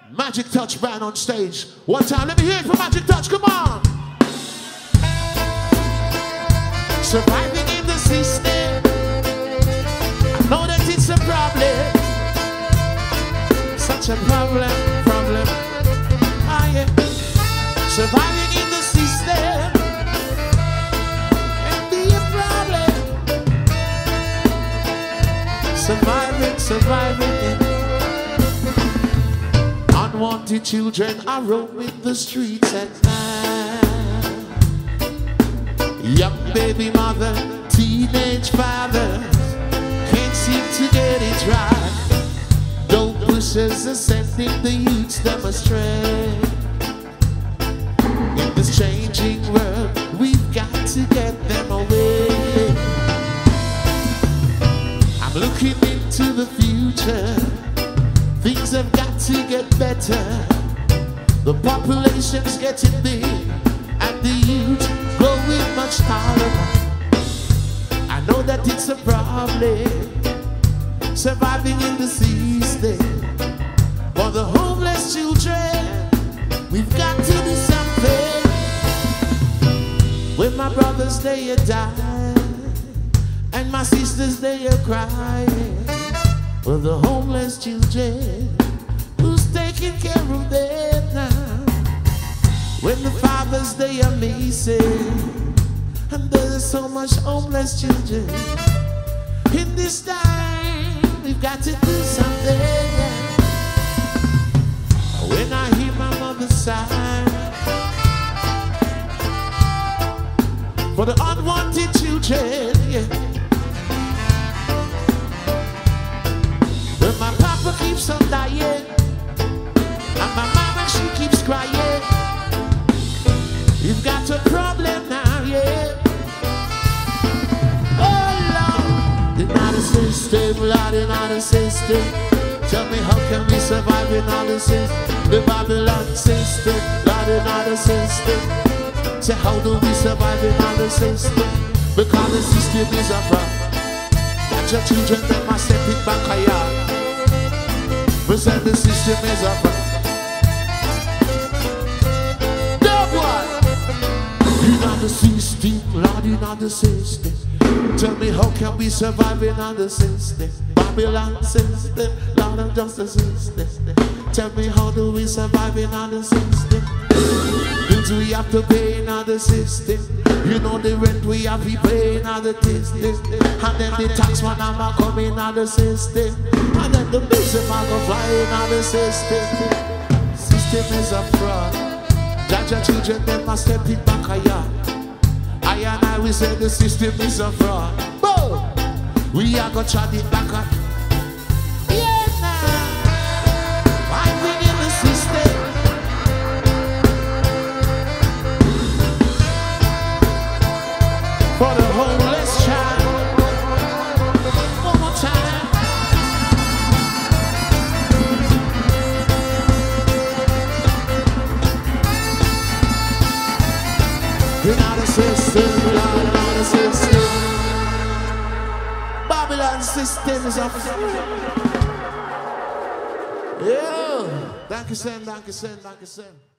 Magic Touch band on stage. One time, let me hear it for Magic Touch, come on. Surviving in the system, I know that it's a problem. Such a problem. Ah, yeah. Surviving in the system and be a problem. Surviving. Unwanted children are roaming the streets at night. Young baby mother, teenage fathers can't seem to get it right. Dope pushers are sending the youths them astray. In this changing world, we've got to get them away. I'm looking into the future. Things have got to get better. The population's getting big and the youth growing much taller. I know that it's a problem, surviving in the system. For the homeless children, we've got to do something. When my brothers they are dying and my sisters they are crying, for the homeless children, who's taking care of them now? When the fathers they are missing, and there's so much homeless children. In this time, we've got to do something. When I hear my mother's sigh for the unwanted children, yeah. When my papa keeps on dying and my mama she keeps crying, you've got a problem now, yeah. Oh Lord, in our system, Lord, in our system. Tell me how can we survive in our system? The Babylon system, Lord, in our system. Say how do we survive in our system? Because the system is a problem. That your children they must step it back a yard. But say the system is a problem. In the system, Lord, in the system. Tell me how can we survive in the system? Babylon system, Lord of justice system. Tell me how do we survive in the system? Bills we have to pay in the system. You know the rent we have to pay in the system. And then the tax man am come in the system. And then the bills am go fly in the system. System is a fraud. Judge your children, they must step it back a yard. I and I, we say the system is a fraud. Boom! We are gonna chat it back up. Yeah, now. I'm winning the system. For the homeless child. One more time. Another system, another system. Babylon system is up. Yeah. Danke schön, danke schön, danke schön.